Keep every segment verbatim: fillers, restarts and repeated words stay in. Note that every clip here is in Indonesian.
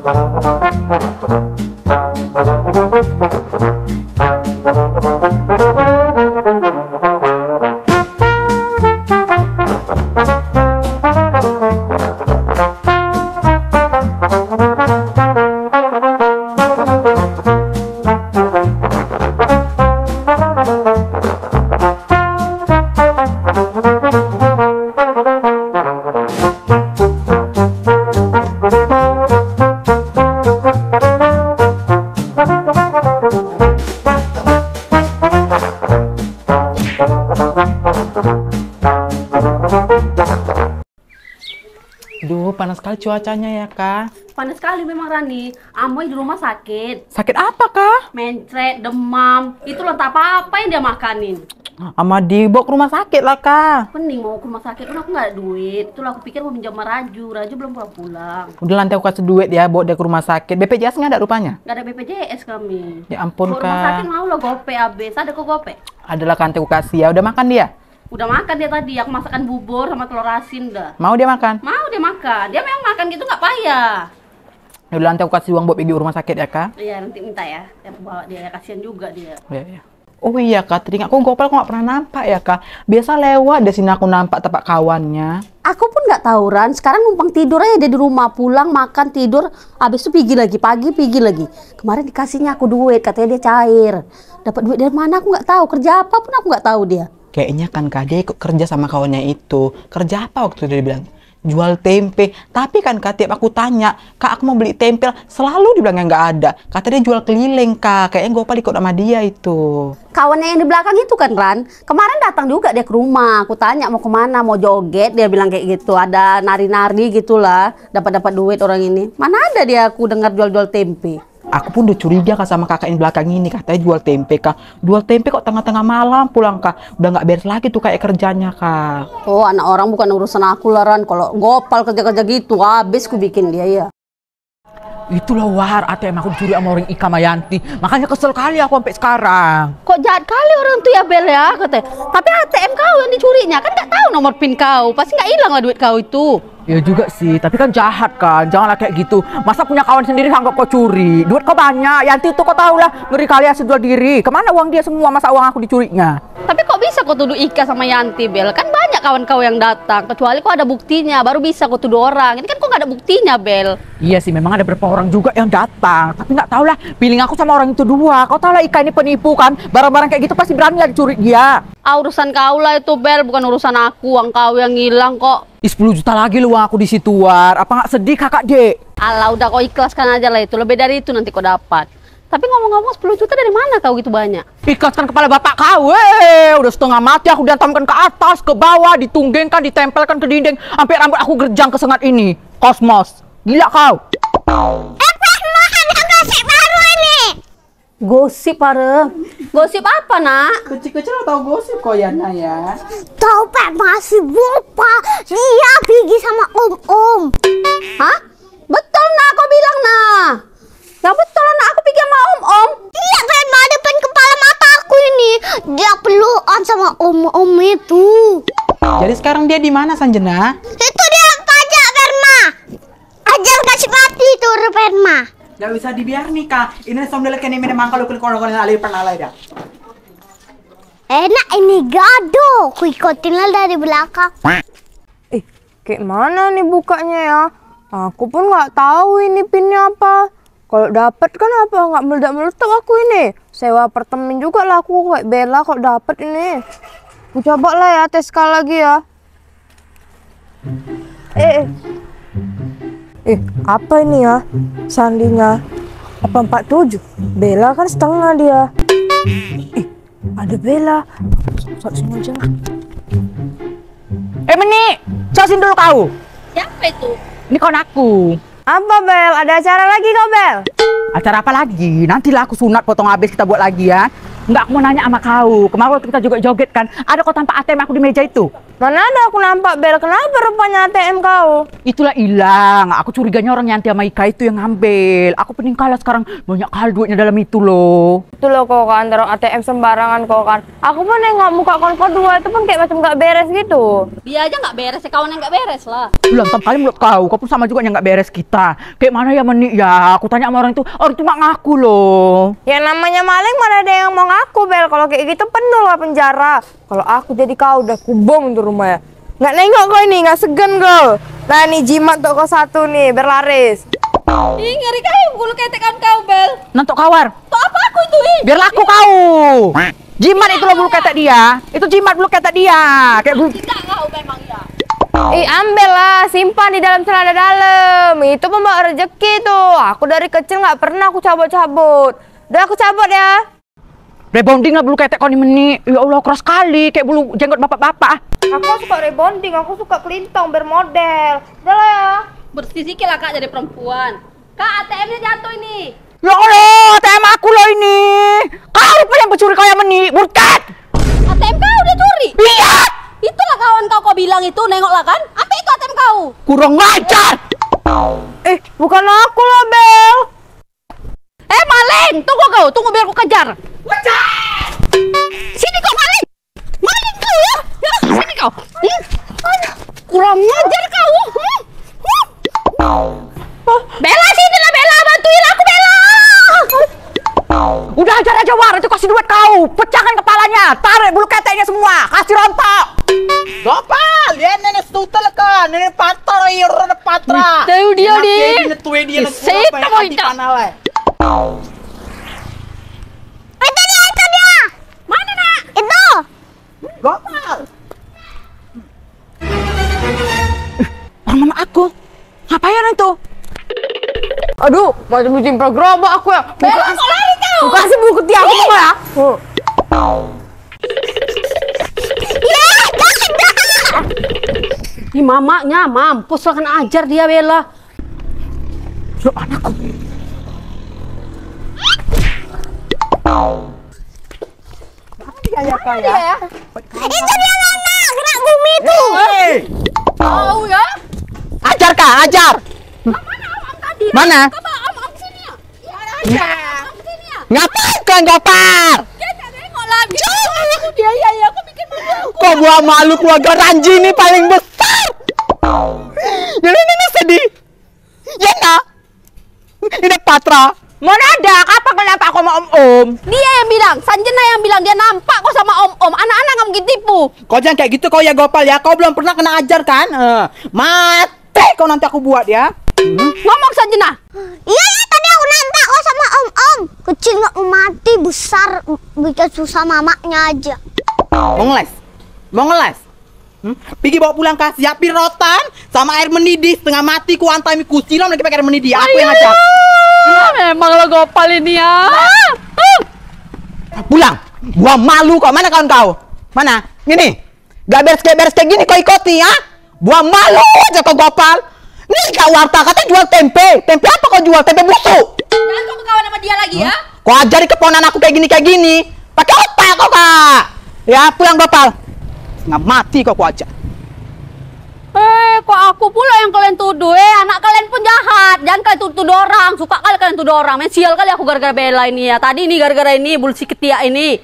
Duh, panas sekali cuacanya ya, Kak. Panas sekali memang, Rani. Amoy di rumah sakit. Sakit apa, Kak? Mencret, demam. Itu entah apa-apa yang dia makanin. Ama dibawa ke rumah sakit lah, Kak. Pening mau ke rumah sakit, kan aku nggak ada duit. Itulah aku pikir mau pinjam sama Raju. Raju belum pulang-pulang. Udah lantai aku kasih duit ya, bawa dia ke rumah sakit. B P J S nggak ada rupanya? Nggak ada B P J S kami. Ya ampun, Ke Kak. rumah sakit mau lo gope habis. Ada kok gope? Adalah kan aku kasih ya. Udah makan dia? Udah makan dia tadi. Aku masakan bubur sama telur asin dah. Mau dia makan? Mau dia makan. Dia memang makan gitu nggak payah. Ya udah nanti aku kasih uang buat pergi ke rumah sakit ya, Kak. Iya, nanti minta ya. Yang bawa dia, kasihan juga dia. Ya, ya. Oh iya, Kak, tadi aku gopal aku nggak pernah nampak ya, Kak. Biasa lewat di sini aku nampak tempat kawannya. Aku pun nggak tahu, Ran. Sekarang numpang tidur aja dia di rumah, pulang makan tidur, habis itu pergi lagi, pagi pergi lagi. Kemarin dikasihnya aku duit, katanya dia cair. Dapat duit dari mana aku nggak tahu. Kerja apa pun aku nggak tahu dia. Kayaknya kan, Kak, dia ikut kerja sama kawannya itu. Kerja apa waktu itu dia bilang? Jual tempe. Tapi kan, Kak, tiap aku tanya, Kak, aku mau beli tempe, selalu dibilangnya nggak ada. Kata dia jual keliling, Kak. Kayaknya Gopal ikut sama dia itu. Kawannya yang di belakang itu kan, Ran. Kemarin datang juga dia ke rumah. Aku tanya mau kemana, mau joget. Dia bilang kayak gitu. Ada nari-nari gitulah. Dapat-dapat duit orang ini. Mana ada dia aku dengar jual-jual tempe. Aku pun udah curiga, Kak, sama kakak yang belakang ini. Katanya jual tempe, Kak. Jual tempe kok tengah-tengah malam pulang, Kak. Udah nggak beres lagi tuh kayak kerjanya, Kak. Oh, anak orang bukan urusan aku lah, Ran. Kalau Gopal kerja-kerja gitu, habis ku bikin dia ya. Itulah war A T M aku dicuri sama orang Ika Mayanti. Makanya kesel kali aku sampai sekarang. Kok jahat kali orang tuh ya, Bel ya, katanya. Tapi A T M kau yang dicurinya, kan nggak tahu nomor PIN kau. Pasti nggak hilang lah duit kau itu. Ya juga sih, tapi kan jahat kan. Janganlah kayak gitu. Masa punya kawan sendiri anggap kau curi? Duit kau banyak. Yanti itu kau tahu lah, ngeri kali hasil jual diri. Kemana uang dia semua? Masa uang aku dicurinya? Tapi kok bisa kau tuduh Ika sama Yanti, Bel? Kan banyak kawan kau yang datang. Kecuali kau ada buktinya, baru bisa kau tuduh orang. Ini kan kau nggak ada buktinya, Bel. Iya sih, memang ada beberapa orang juga yang datang. Tapi nggak tahu lah, feeling aku sama orang itu dua. Kau tahu lah Ika ini penipu kan. Barang-barang kayak gitu pasti berani lah dicuri dia. Ah, urusan kau lah itu, Bel. Bukan urusan aku. Uang kau yang hilang kok. Ih, sepuluh juta lagi lu uang aku di situ, War. Apa nggak sedih, Kakak, Dek? Alah, udah kau ikhlaskan aja lah itu. Lebih dari itu nanti kau dapat. Tapi ngomong-ngomong, sepuluh juta dari mana kau gitu banyak? Ikhlaskan kepala bapak kau, weh. Udah setengah mati aku diantamkan ke atas, ke bawah, ditunggengkan, ditempelkan ke dinding. Sampai rambut aku gerjang kesengat ini. Kosmos. Gila kau. Eh, Fatma, ada gosip baru ini. Gosip, Pare. Gosip apa, Nak? Kecil-kecil tahu gosip kok ya, Nak ya. Tahu Pak masih lupa. Dia pergi sama om-om. Hah? Betul, Nak, kau bilang, Nak. Ya betul, Nak, aku pergi sama om-om. Iya, Fatma, depan kepala mata aku ini. Dia pelukan sama om-om itu. Jadi sekarang dia di mana, Sanjena? Itu dia pajak, Fatma. Ajar kasih mati itu, Fatma. Gak bisa dibiar nih, Kak. Ini sambil kene memang kalau kalau alih pernah dah. Enak ini gado. Ku ikutin lah dari belakang. Eh, kayak mana nih bukanya ya? Aku pun nggak tahu ini pinnya apa. Kalau dapat kan apa nggak meledak-meledak aku ini. Sewa apartemen juga lah aku kayak Bella kok dapat ini. Aku coba lah ya tes sekali lagi ya. Eh, eh. Eh, apa ini ya? Sandinya apa empat tujuh? Bella kan setengah dia. Eh, ada Bella. Sok semua aja lah. Eh, Meni, casin dulu kau. Siapa itu? Ini kawan aku. Apa, Bel? Ada acara lagi kau, Bel? Acara apa lagi? Nantilah aku sunat potong habis kita buat lagi ya. Enggak, aku mau nanya sama kau. Kemarin waktu kita juga joget kan, ada kau tampak A T M aku di meja itu? Mana ada aku nampak, Bel. Kenapa rupanya A T M kau? Itulah hilang. Aku curiganya orang Yanti sama Ika itu yang ngambil. Aku pening kalah sekarang. Banyak kali duitnya dalam itu loh. Itu loh kau kan, taruh A T M sembarangan kau kan. Aku pun nengok muka kawan kau dua itu pun kayak macam gak beres gitu. Dia aja nggak beres, ya kawan yang nggak beres lah. Lantam kali mulut kau. Kau pun sama juga yang nggak beres kita. Kayak mana ya Menik ya? Aku tanya sama orang itu, orang itu nggak ngaku loh. Yang namanya maling mana ada yang mau ngaku, Bel. Kalau kayak gitu penuh lah penjara. Kalau aku jadi kau udah kubom tuh rumah ya. Nggak nengok kau ini, nggak segan kau. Nah nih jimat untuk kau satu nih, berlaris. Ih, ngeri kau bulu ketekan kau, Bel. Nantok kawar. Tuh apa aku itu, ih? Biar laku kau. Jimat itu loh bulu ketek dia. Itu jimat bulu ketek dia. Kayak bulu. Tidak kau memang ya. Eh ambil lah, simpan di dalam celana dalam. Itu pembawa rezeki tuh. Aku dari kecil nggak pernah aku cabut-cabut. Udah aku cabut ya. Rebonding lah bulu ketek kau nih Menik. Ya Allah keras sekali. Kayak bulu jenggot bapak-bapak. Aku suka rebonding, aku suka kelintang bermodel. Udah lah ya. Bersih sikit lah kak jadi perempuan. Kak, A T M-nya jatuh ini. Ya Allah, A T M aku loh ini. Kau rupanya yang pencuri kau yang Menik. Burkat. A T M kau udah curi? Iya. Itulah kawan kau kau bilang itu, nengoklah kan? Apa itu A T M kau? Kurang ngajar. Eh, bukan aku lah, Bel. Eh maling, tunggu kau, tunggu biar aku kejar. Sini kau maling, maling kau ya, ya sini kau. Hmm. Kurang ngajar kau. Hmm. Hmm. Bella sini lah Bella, bantuin aku Bella. Udah ajar aja War, itu kasih duit kau. Pecahkan kepalanya, tarik bulu keteknya semua, kasih rontok. Gopal, dia nenek stutel kan, nenek patra, iya nenek patra. Tahu dia Enak di. dia di netue dia Di netue situ apa yang mau hati itu. panalnya. Itu dia, itu dia. Mana nak? Itu. Gopal. Orang mama aku, ngapain itu? Aduh, macam bikin gerobak aku ya. Bella kau lari kau. Buka kasih bulu keti aku mau ya. Ya, jangan, jangan. Ih mamanya, mampus lah kan ajar dia Bella. Loh anakku. Dia ya kak ya. Ya. Itu dia Nana, gerak bumi itu. Hei, Tahu ya? Ajar kak, ajar. Mana? Coba om om sini ya. Ya ada. Om sini ya. Ngapain kau Gopal? Dia tak nengok lagi. Aku dia ya ya, aku bikin malu aku. Kok buah malu keluarga Ranji ini paling besar. Jadi ini sedih. Ya nak. Ini Patra. Mana ada? Apa kenapa aku sama om-om? Dia yang bilang, Sanjena yang bilang dia nampak kok sama om-om. Anak-anak nggak mungkin tipu. kau jangan kayak gitu kau ya Gopal ya. Kau belum pernah kena ajar kan? Eh, mati kau nanti aku buat ya. Ngomong Sanjena. Iya ya, tadi aku nampak kok sama om-om. Kecil nggak mau mati, besar bikin susah mamaknya aja. Mau ngeles? Mau ngeles? Hmm? Pergi bawa pulang kah? Siapin rotan sama air mendidih. Setengah mati ku antai mi kusilam lagi pakai air mendidih. Aku yang ngajak. Ya, memang lo Gopal ini ya. Pulang. Gua malu kau. Mana kawan kau? Mana? Gini. Gak beres-beres kayak gini kau ikoti ya? Gua malu aja kau Gopal. Nih kak warta katanya jual tempe. Tempe apa kau jual? Tempe busuk. Jangan kau berkawan sama dia lagi ya. Kau ajari keponakan aku kayak gini kayak gini. Pakai otak kau kak. Ya pulang Gopal. Nggak mati kau ku ajak. Eh, kok aku pula yang kalian tuduh? Eh, anak kalian pun jahat. Jangan kalian tuduh orang. Suka kali kalian tuduh orang. Men sial kali aku gara-gara Bella ini ya. Tadi ini gara-gara ini bulu si ketiak ini.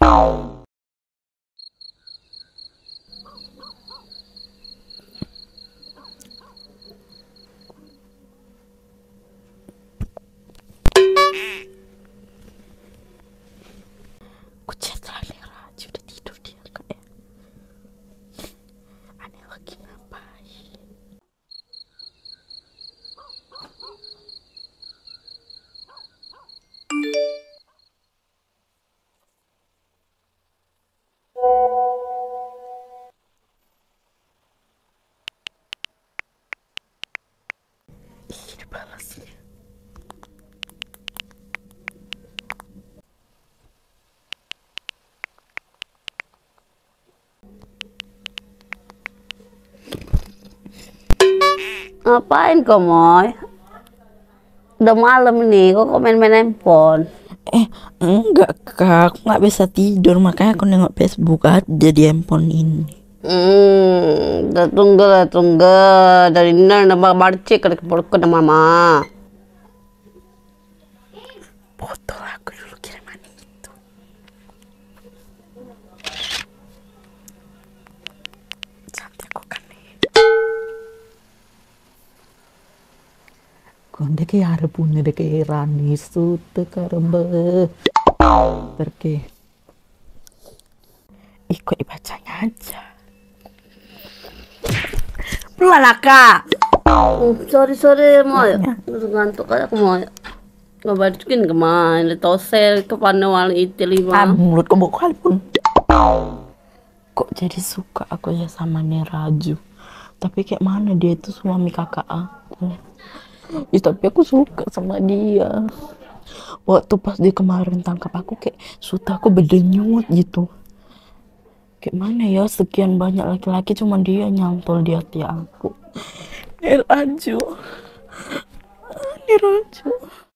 Kucet lagi Raji udah tidur dia kayak. Aneh lagi ngapain? Ih, dibalasnya. Ngapain kau, Moy? Udah malam nih, kok kau main-main handphone? Eh, Enggak kak, aku nggak bisa tidur makanya aku nengok Facebook aja di handphone ini. Hmm, dah tunggu lah tunggu. Dari nol nama barcik ke ke mama. Foto aku dulu kiriman itu. Cantik kok kan nih. Konde ke ada punya de ke Rani sute karembe. Pergi. Ikut dibacanya aja. Pelan kak. Oh, sorry sorry mau ya. Ngantuk aja aku mau. Nggak balikin kemana? Tosel ke panewal itu lima. Ah, mulut kamu kali pun. Kok jadi suka aku ya sama Neraju. Tapi kayak mana dia itu suami kakak aku. Ya, tapi aku suka sama dia. Waktu pas dia kemarin tangkap aku kayak suta aku berdenyut gitu. Kayak mana ya sekian banyak laki-laki cuma dia nyantol di hati aku. Neraju. Neraju.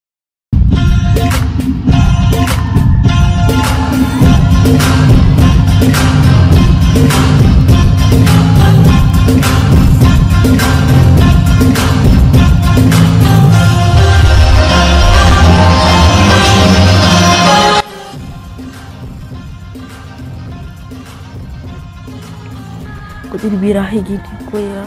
Kok jadi birahi gini aku ya?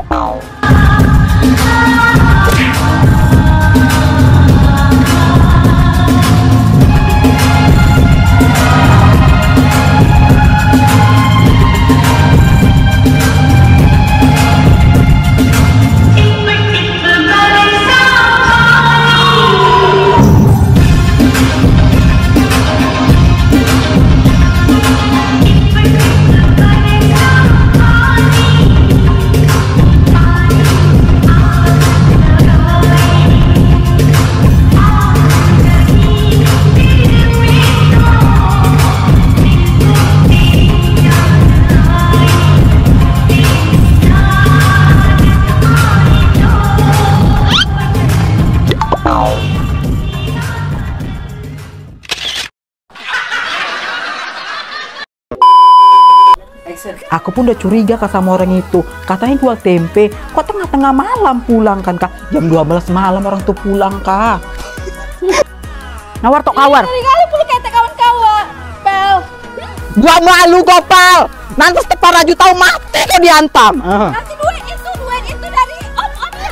Aku pun udah curiga kak sama orang itu. Katanya jual tempe. Kok tengah-tengah malam pulang kan kak? Jam dua belas malam orang tuh pulang kak. Nawar tok kawar. Kali puluh kete kawan-kawan. Pel. Gua malu gopal. Nanti setiap Raju tahu mati kok diantam. Uh. Nanti duit itu, duit itu dari om-omnya.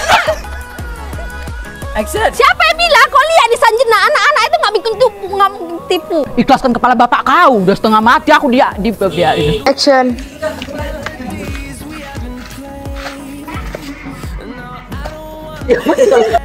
Action. Siapa yang bilang? Kau lihat di Sanjena anak-anak itu nggak bikin tipu, nggak mungkin tipu. Ikhlaskan kepala bapak kau. Udah setengah mati aku dia di biarin. Action.